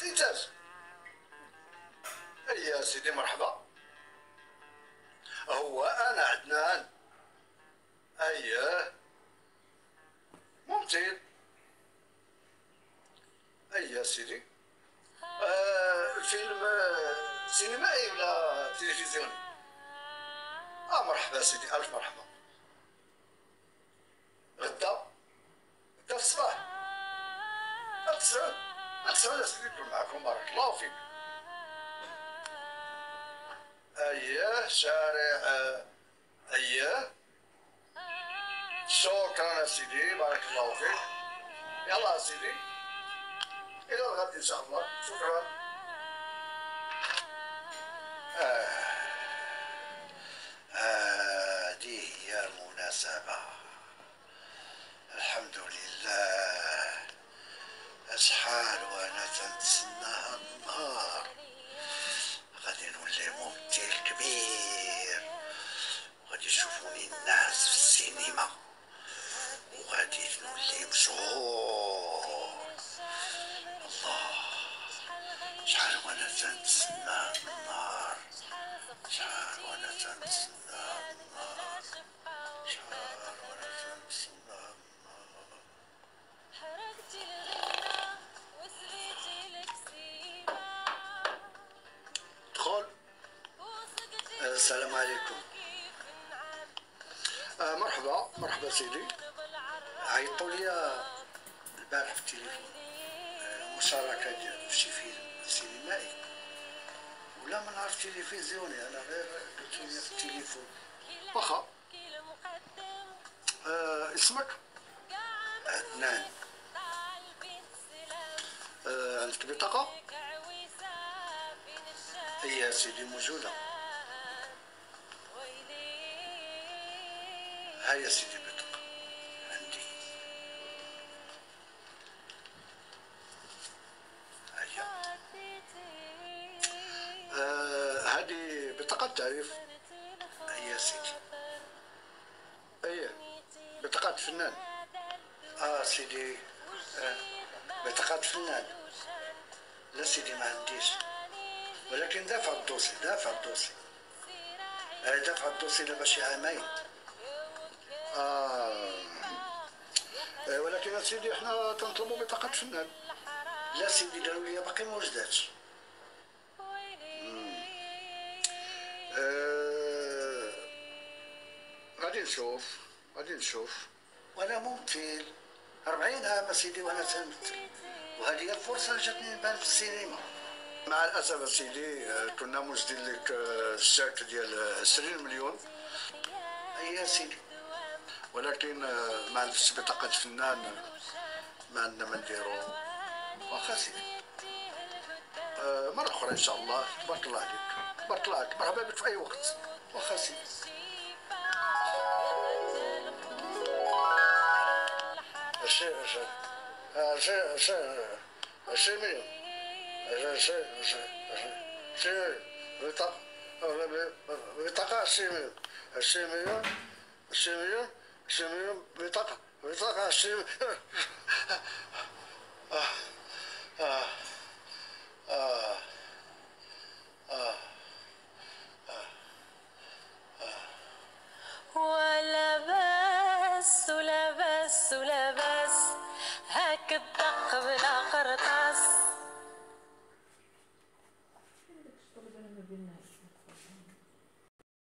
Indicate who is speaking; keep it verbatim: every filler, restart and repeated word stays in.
Speaker 1: إنتاج. يا سيدي مرحبا. هو أنا عدنان. أييه ممثل. أي يا سيدي. آه الفيلم آه سينمائي ولا تلفزيوني؟ آه مرحبا سيدي، ألف مرحبا. غدا؟ غدا في الصباح؟ التسعود؟ التسعود يا سيدي نكون معكم، بارك الله فيك. أييه شارع آه أييه. شكرا يا سيدي، بارك الله فيك. يلا يا سيدي إلى الغد إن شاء الله. شكرا. هذه آه هي المناسبة. الحمد لله. أشحال وأنا تنتسناها النهار. غادي نولي ممثل كبير وغادي يشوفوني الناس في السينما وغادي نولي مشهور. الله، شحال وانا تنتسنى النهار، شحال وانا تنتسنى النهار، شحال وانا تنتسنى النهار. دخل. السلام عليكم. آه مرحبا مرحبا سيدي. عيطوا لي البارح في التليفون مشاركة ديال شي فيلم سينمائي ولا ما نعرف تلفزيوني، انا غير قلت لي في التليفون. واخا. آه اسمك؟ عدنان. آه عندك بطاقة؟ اي يا سيدي موجودة. ها يا سيدي بطاقة عندي. هيا. آه هذه بطاقة تعريف. هيا سيدي. ايه بطاقة فنان. اه سيدي. آه بطاقة فنان. لا سيدي ما عنديش، ولكن دافع الدوسي دافع الدوسي. آه دافع الدوسي لابا شي عامين. آه. آه ولكن يا سيدي احنا تنطلبوا بطاقة فنان. لا سيدي داروا لي باقي ما وجداتش. آه غادي نشوف غادي نشوف. وانا ممثل أربعين عام سيدي وانا تنمثل، وهذه هي الفرصة اللي جاتني نبان في السينما. مع الاسف سيدي كنا موجدين لك الشاك ديال عشرين مليون. اي يا سيدي، ولكن ما عندكش بطاقة فنان، ما عندنا ما نديرو. واخا سيدي. آه مرة أخرى إن شاء الله. تبارك الله عليك، تبارك الله عليك، مرحبا بك في أي وقت. واخا سيدي. عشرين عشرين عشرين عشرين عشرين مليون. عشرين عشرين عشرين بطاقة بطاقة عشرين مليون. عشرين مليون عشرين مليون عشرين مليون بطاقة بطاقة عشرين. آه آه آه آه
Speaker 2: ولا بس ولا بس ولا بس هاك الدق بلا قرطاس.